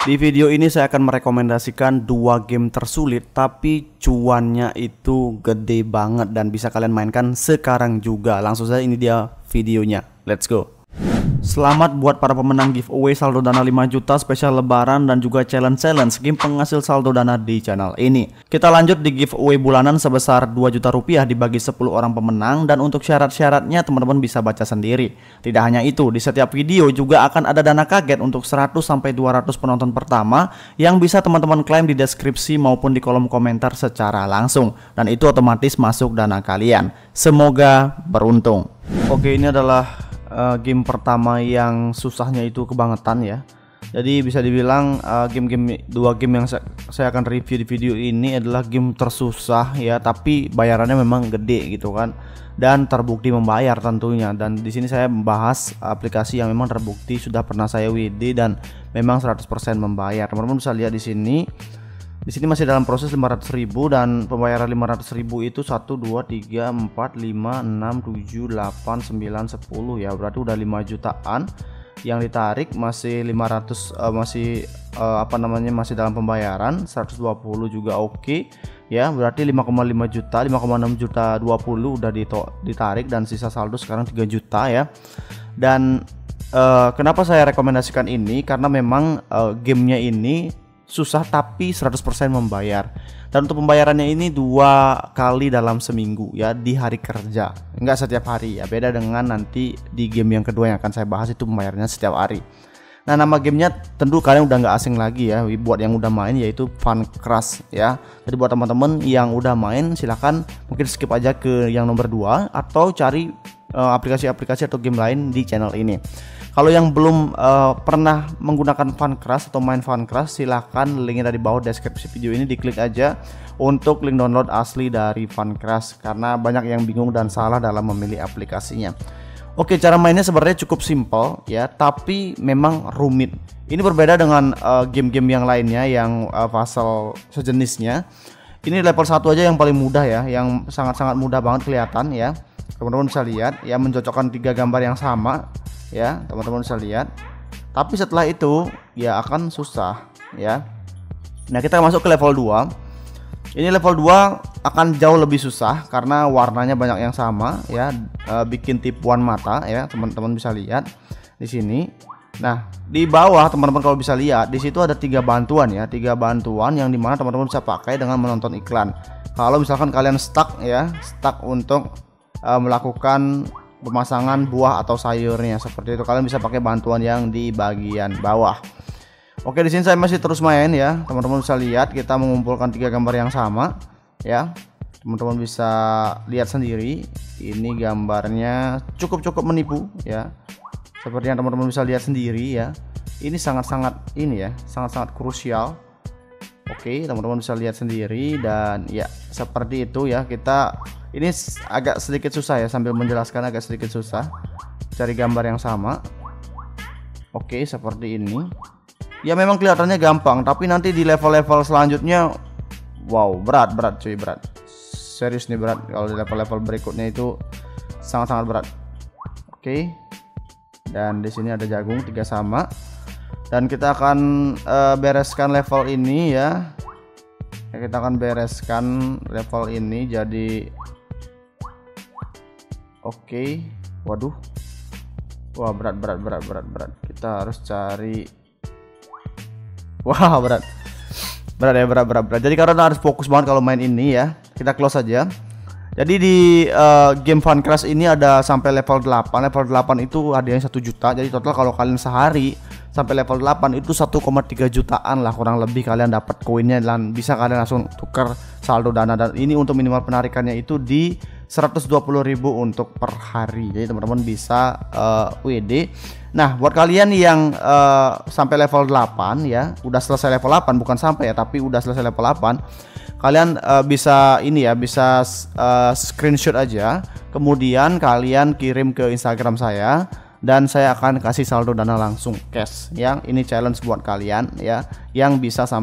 Di video ini saya akan merekomendasikan 2 game tersulit tapi cuannya itu gede banget dan bisa kalian mainkan sekarang juga. Langsung saja, ini dia videonya. Let's go. Selamat buat para pemenang giveaway saldo dana 5 juta spesial lebaran dan juga challenge game penghasil saldo dana di channel ini. Kita lanjut di giveaway bulanan sebesar 2 juta rupiah dibagi 10 orang pemenang, dan untuk syarat-syaratnya teman-teman bisa baca sendiri. Tidak hanya itu, di setiap video juga akan ada dana kaget untuk 100-200 penonton pertama yang bisa teman-teman klaim di deskripsi maupun di kolom komentar secara langsung, dan itu otomatis masuk dana kalian. Semoga beruntung. Oke, ini adalah game pertama yang susahnya itu kebangetan ya. Jadi bisa dibilang dua game yang saya akan review di video ini adalah game tersusah ya, tapi bayarannya memang gede gitu kan, dan terbukti membayar tentunya. Dan di sini saya membahas aplikasi yang memang terbukti sudah pernah saya WD dan memang 100% membayar. Teman-teman bisa lihat di sini. Di sini masih dalam proses 500.000 dan pembayaran 500.000 itu 1 2 3 4 5 6 7 8 9 10 ya. Berarti udah 5 jutaan yang ditarik, masih 500 masih masih dalam pembayaran. 120 juga oke ya. Berarti 5,5 juta, 5,6 juta 20 udah ditarik dan sisa saldo sekarang 3 juta ya. Dan kenapa saya rekomendasikan ini? Karena memang gamenya ini susah tapi 100% membayar. Dan untuk pembayarannya ini 2 kali dalam seminggu ya, di hari kerja, enggak setiap hari ya. Beda dengan nanti di game yang kedua yang akan saya bahas, itu pembayarannya setiap hari. Nah, nama gamenya tentu kalian udah nggak asing lagi ya buat yang udah main, yaitu Funcrash ya. Jadi buat teman-teman yang udah main silahkan mungkin skip aja ke yang nomor 2 atau cari aplikasi-aplikasi atau game lain di channel ini. Kalau yang belum pernah menggunakan Funcrash atau main Funcrash, silahkan linknya dari bawah deskripsi video ini, diklik aja untuk link download asli dari Funcrash, karena banyak yang bingung dan salah dalam memilih aplikasinya. Oke, cara mainnya sebenarnya cukup simpel ya, tapi memang rumit. Ini berbeda dengan game-game yang lainnya yang puzzle sejenisnya. Ini level 1 aja yang paling mudah ya, yang sangat-sangat mudah banget kelihatan ya. Teman-teman bisa lihat ya, mencocokkan 3 gambar yang sama ya, teman-teman bisa lihat. Tapi setelah itu ya akan susah ya. Nah, kita masuk ke level 2. Ini level 2 akan jauh lebih susah karena warnanya banyak yang sama ya, bikin tipuan mata ya, teman-teman bisa lihat di sini. Nah, di bawah teman-teman kalau bisa lihat di situ ada 3 bantuan ya, 3 bantuan yang dimana teman-teman bisa pakai dengan menonton iklan. Kalau misalkan kalian stuck ya, stuck untuk melakukan pemasangan buah atau sayurnya seperti itu, kalian bisa pakai bantuan yang di bagian bawah. Oke, di sini saya masih terus main ya. Teman-teman bisa lihat kita mengumpulkan 3 gambar yang sama ya. Teman-teman bisa lihat sendiri. Ini gambarnya cukup menipu ya. Seperti yang teman-teman bisa lihat sendiri ya. Ini sangat-sangat krusial. Oke, teman-teman bisa lihat sendiri dan ya seperti itu ya. Ini agak sedikit susah ya, sambil menjelaskan agak sedikit susah cari gambar yang sama. Oke, seperti ini. Ya memang kelihatannya gampang, tapi nanti di level-level selanjutnya wow, berat cuy, berat. Serius nih berat. Kalau di level-level berikutnya itu sangat-sangat berat. Oke. Dan di sini ada jagung 3 sama. Dan kita akan bereskan level ini ya. Kita akan bereskan level ini jadi oke. Waduh. Wah, berat. Kita harus cari. Wah, berat. Jadi karena harus fokus banget kalau main ini ya. Kita close aja. Jadi di game Funcrash ini ada sampai level 8. Level 8 itu hadiahnya 1 juta. Jadi total kalau kalian sehari sampai level 8 itu 1,3 jutaan lah kurang lebih kalian dapat koinnya, dan bisa kalian langsung tukar saldo dana. Dan ini untuk minimal penarikannya itu di 120.000 untuk per hari. Jadi teman-teman bisa WD. Nah, buat kalian yang sampai level 8 ya, udah selesai level 8, bukan sampai ya, tapi udah selesai level 8, kalian bisa ini ya, bisa screenshot aja, kemudian kalian kirim ke Instagram saya dan saya akan kasih saldo dana langsung cash. Yang ini challenge buat kalian ya, yang bisa sampai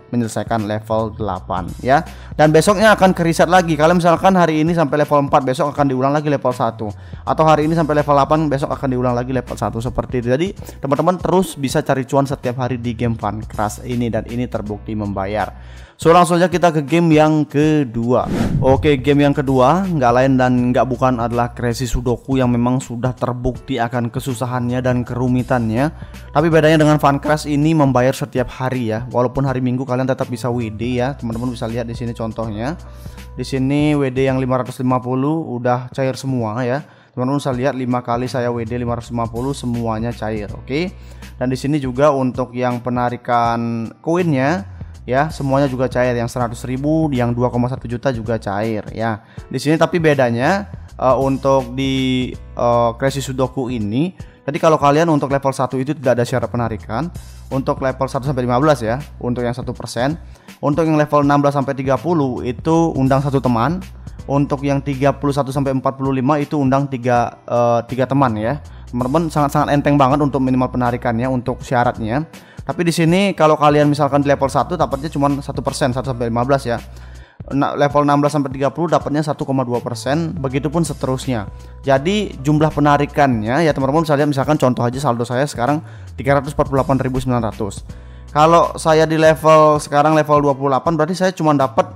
menyelesaikan level 8 ya. Dan besoknya akan ke reset lagi. Kalian misalkan hari ini sampai level 4, besok akan diulang lagi level 1. Atau hari ini sampai level 8, besok akan diulang lagi level 1 seperti itu. Jadi teman-teman terus bisa cari cuan setiap hari di game Funcrash ini, dan ini terbukti membayar. So langsung aja kita ke game yang kedua. Oke, game yang kedua nggak lain dan nggak bukan adalah Crazy Sudoku yang memang sudah terbukti akan kesusahannya dan kerumitannya. Tapi bedanya dengan Funcrash ini membayar setiap hari ya. Walaupun hari Minggu kalian tetap bisa WD ya. Teman-teman bisa lihat di sini contohnya. Di sini WD yang 550 udah cair semua ya. Teman-teman bisa lihat 5 kali saya WD 550 semuanya cair, oke. Dan di sini juga untuk yang penarikan koinnya ya, semuanya juga cair, yang 100.000, yang 2,1 juta juga cair ya. Di sini tapi bedanya untuk di Crazy Sudoku ini, jadi kalau kalian untuk level 1 itu tidak ada syarat penarikan. Untuk level 1 sampai 15 ya, untuk yang 1%. Untuk yang level 16 sampai 30 itu undang satu teman. Untuk yang 31 sampai 45 itu undang 3 teman ya. Teman-teman sangat-sangat enteng banget untuk minimal penarikannya untuk syaratnya. Tapi di sini kalau kalian misalkan di level 1 dapatnya cuma 1%, 1 sampai 15 ya. Nah, level 16 sampai 30 dapatnya 1,2%, begitupun seterusnya. Jadi jumlah penarikannya ya teman-teman bisa lihat, misalkan contoh aja saldo saya sekarang 348.900. Kalau saya di level sekarang level 28 berarti saya cuma dapat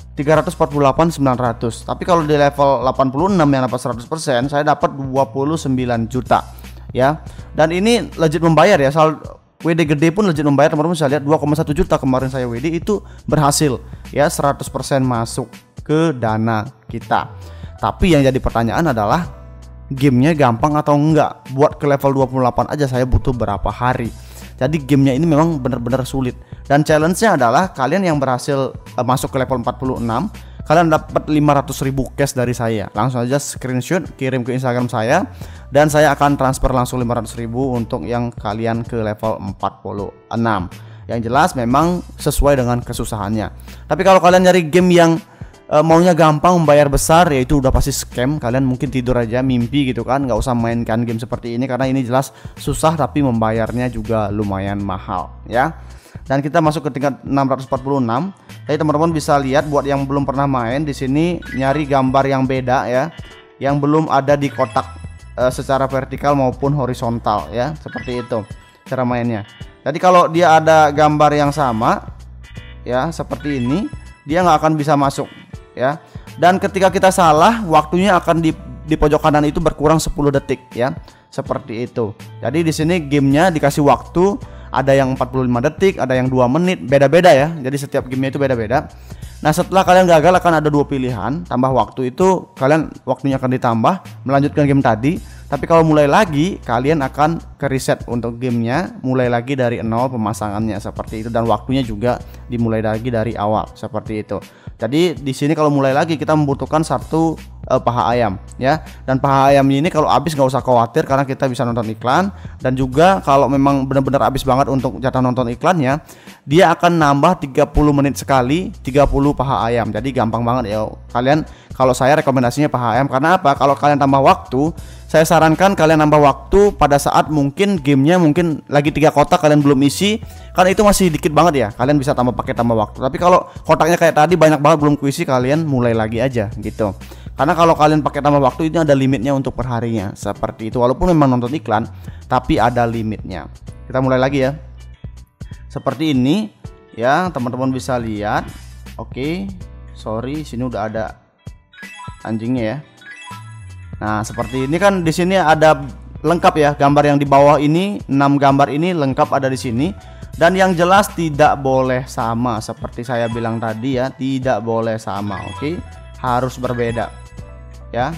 348.900. Tapi kalau di level 86 yang dapat 100%, saya dapat 29 juta ya. Dan ini legit membayar ya. WD gede pun legit membayar, teman-teman bisa lihat 2,1 juta kemarin saya WD itu berhasil ya, 100% masuk ke dana kita. Tapi yang jadi pertanyaan adalah gamenya gampang atau enggak? Buat ke level 28 aja saya butuh berapa hari. Jadi gamenya ini memang benar-benar sulit. Dan challenge-nya adalah kalian yang berhasil masuk ke level 46, kalian dapat 500.000 cash dari saya. Langsung aja screenshot, kirim ke Instagram saya, dan saya akan transfer langsung 500.000 untuk yang kalian ke level 46. Yang jelas memang sesuai dengan kesusahannya. Tapi kalau kalian nyari game yang maunya gampang membayar besar, ya itu udah pasti scam. Kalian mungkin tidur aja mimpi gitu kan, nggak usah mainkan game seperti ini karena ini jelas susah tapi membayarnya juga lumayan mahal ya. Dan kita masuk ke tingkat 646. Jadi teman-teman bisa lihat buat yang belum pernah main di sini, nyari gambar yang beda ya, yang belum ada di kotak secara vertikal maupun horizontal ya, seperti itu cara mainnya. Jadi kalau dia ada gambar yang sama ya seperti ini, dia nggak akan bisa masuk ya. Dan ketika kita salah, waktunya akan di pojok kanan itu berkurang 10 detik ya, seperti itu. Jadi di sini gamenya dikasih waktu, ada yang 45 detik, ada yang 2 menit, beda-beda ya. Jadi setiap gamenya itu beda-beda. Nah setelah kalian gagal akan ada 2 pilihan. Tambah waktu itu kalian waktunya akan ditambah, melanjutkan game tadi. Tapi kalau mulai lagi kalian akan ke reset untuk gamenya, mulai lagi dari nol pemasangannya seperti itu, dan waktunya juga dimulai lagi dari awal seperti itu. Jadi di sini kalau mulai lagi kita membutuhkan satu paha ayam ya. Dan paha ayam ini kalau habis nggak usah khawatir karena kita bisa nonton iklan. Dan juga kalau memang benar-benar habis banget untuk jatah nonton iklannya, dia akan nambah 30 menit sekali 30 paha ayam. Jadi gampang banget ya kalian. Kalau saya rekomendasinya paha ayam, karena apa? Kalau kalian tambah waktu, saya sarankan kalian nambah waktu pada saat mungkin gamenya mungkin lagi 3 kotak kalian belum isi, karena itu masih dikit banget ya. Kalian bisa pakai tambah waktu. Tapi kalau kotaknya kayak tadi banyak banget belum kuisi, kalian mulai lagi aja gitu. Karena kalau kalian pakai tambah waktu ini ada limitnya untuk perharinya seperti itu. Walaupun memang nonton iklan, tapi ada limitnya. Kita mulai lagi ya. Seperti ini ya, teman-teman bisa lihat. Oke, sorry, sini udah ada anjingnya ya. Nah seperti ini kan, di sini ada lengkap ya gambar yang di bawah ini, 6 gambar ini lengkap ada di sini. Dan yang jelas tidak boleh sama seperti saya bilang tadi ya, tidak boleh sama. Oke, harus berbeda ya,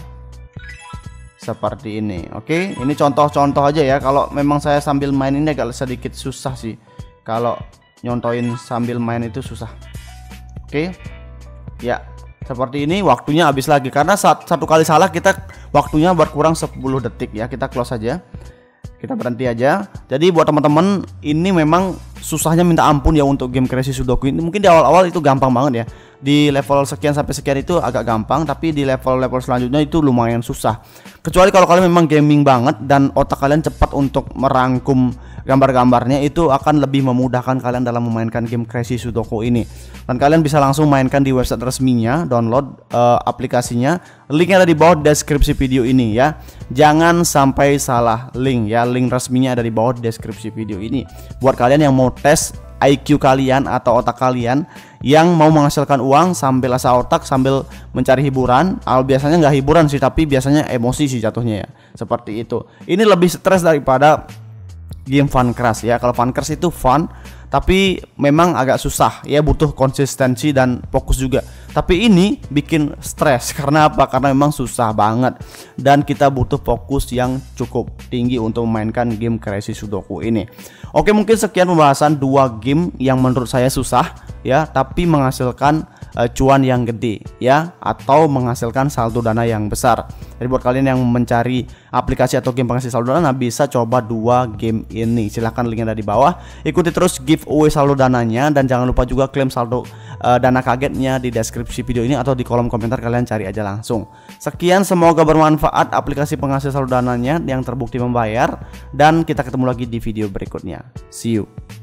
seperti ini. Oke, ini contoh-contoh aja ya. Kalau memang saya sambil main ini agak sedikit susah sih, kalau nyontoin sambil main itu susah. Oke ya, seperti ini. Waktunya habis lagi karena satu kali salah kita waktunya berkurang 10 detik ya. Kita close aja, kita berhenti aja. Jadi buat teman-teman ini memang susahnya minta ampun ya untuk game Crazy Sudoku ini. Mungkin di awal-awal itu gampang banget ya, di level sekian sampai sekian itu agak gampang, tapi di level-level selanjutnya itu lumayan susah. Kecuali kalau kalian memang gaming banget dan otak kalian cepat untuk merangkum gambar-gambarnya, itu akan lebih memudahkan kalian dalam memainkan game Crazy Sudoku ini. Dan kalian bisa langsung mainkan di website resminya, download aplikasinya. Linknya ada di bawah deskripsi video ini ya. Jangan sampai salah link ya. Link resminya ada di bawah deskripsi video ini. Buat kalian yang mau tes IQ kalian atau otak kalian, yang mau menghasilkan uang sambil asah otak sambil mencari hiburan. Biasanya nggak hiburan sih, tapi biasanya emosi sih jatuhnya ya. Seperti itu. Ini lebih stres daripada game Fun Crash ya. Kalau Fun Crash itu fun, tapi memang agak susah ya, butuh konsistensi dan fokus juga. Tapi ini bikin stres karena apa? Karena memang susah banget dan kita butuh fokus yang cukup tinggi untuk memainkan game Crazy Sudoku ini. Oke, mungkin sekian pembahasan 2 game yang menurut saya susah ya, tapi menghasilkan cuan yang gede ya, atau menghasilkan saldo dana yang besar. Jadi buat kalian yang mencari aplikasi atau game penghasil saldo dana, bisa coba 2 game ini. Silahkan linknya ada di bawah. Ikuti terus giveaway saldo dananya, dan jangan lupa juga klaim saldo dana kagetnya di deskripsi video ini atau di kolom komentar, kalian cari aja langsung. Sekian, semoga bermanfaat aplikasi penghasil saldo dananya yang terbukti membayar, dan kita ketemu lagi di video berikutnya. See you.